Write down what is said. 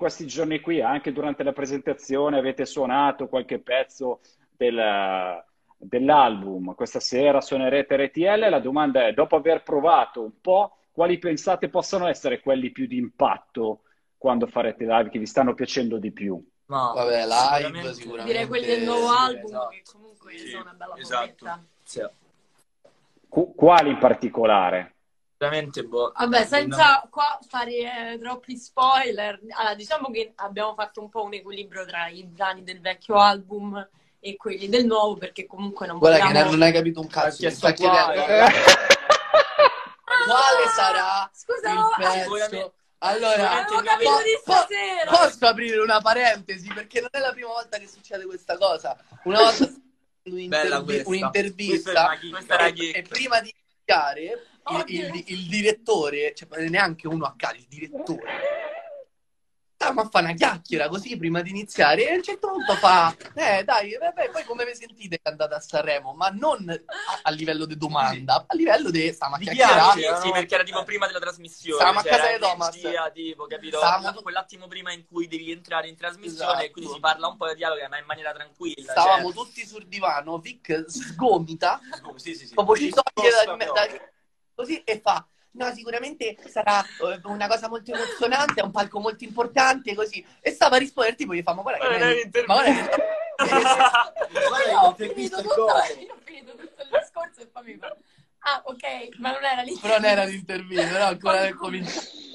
questi giorni qui, anche durante la presentazione, avete suonato qualche pezzo dell'album. Questa sera suonerete RTL. La domanda è, dopo aver provato un po', quali pensate possano essere quelli più di impatto quando farete live, che vi stanno piacendo di più? Ma Vabbè, live Direi quelli del sicuramente. nuovo Sì, album, esatto. che comunque Sì, sono una bella esatto. bombetta. Sì. Quali in particolare? Veramente, boh. Vabbè, senza qua fare troppi spoiler, allora, diciamo che abbiamo fatto un po' un equilibrio tra i brani del vecchio album e quelli del nuovo, perché comunque non Guarda che vogliamo... non hai capito un cazzo. Perché mi sta sto qua, chiedendo quale sarà Scusa, il no, pezzo. Sicuramente- Allora, avevo capito di stasera. posso aprire una parentesi? Perché non è la prima volta che succede questa cosa. Una volta Bella questa. un'intervista Questa era chicca. e prima di iniziare Oddio. il direttore, cioè neanche uno a caso, il direttore stavamo a fare una chiacchiera così prima di iniziare e a un certo punto fa dai, vabbè, poi come vi sentite che andate a Sanremo? Ma non a livello di domanda, a livello di stavamo a Di chiacchierare. chiacchiere, sì, perché era tipo prima della trasmissione. Stavamo a c'era casa di Thomas. energia, tipo, capito? Stavamo- Quell'attimo prima in cui devi entrare in trasmissione Esatto. e quindi si parla un po' di dialogo, ma in maniera tranquilla. Stavamo tutti sul divano, Vic sgomita, Sì. proprio ci toglie Scossa così e fa no, sicuramente sarà una cosa molto emozionante, è un palco molto importante, così. E stava a rispondere, tipo, gli fa, ma guarda che... Ma guarda che... Io ho finito tutto il discorso e poi mi fa... Ah, ok, ma non era lì. Però non era l'intervista, no, ancora nel cominciare.